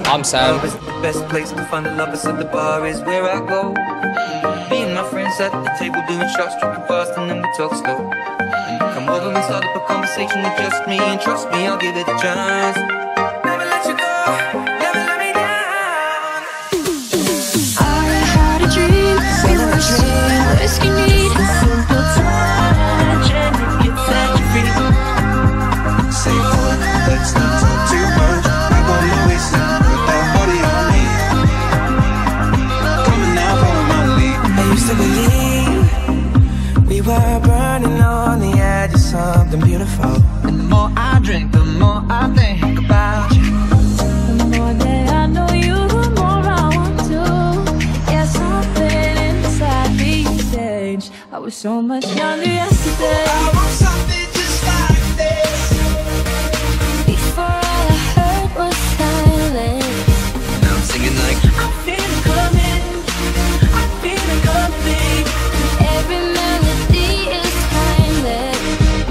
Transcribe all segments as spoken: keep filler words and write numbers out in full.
I'm Sam. Love is the best place to find the lovers, at the bar is where I go. Me and my friends at the table doing shots, tripping fast and then we talk slow. And you come over and start up a conversation with just me, and trust me, I'll give it a chance. Never let you go, never let me down. I had a dream, we were a dream, whiskey neat, a simple touch, and it can set you free. Say what, let's not talk too much. I wanna waste time with that body on me. Coming now, follow my lead. I used to believe we were burning on the edge of something beautiful. And the more I drink, the more I think about you. The more that I know you, the more I want to. Yeah, something inside me changed. I was so much younger yesterday. I want something just like this. Before all I heard was silence. Now I'm singing like I feel it coming, I feel it coming. Every melody is timeless.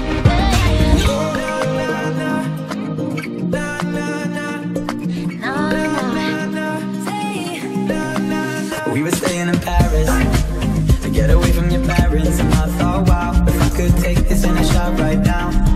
We were staying in Paris to get away from your parents, and I thought, wow, if I could take this in a shot right now.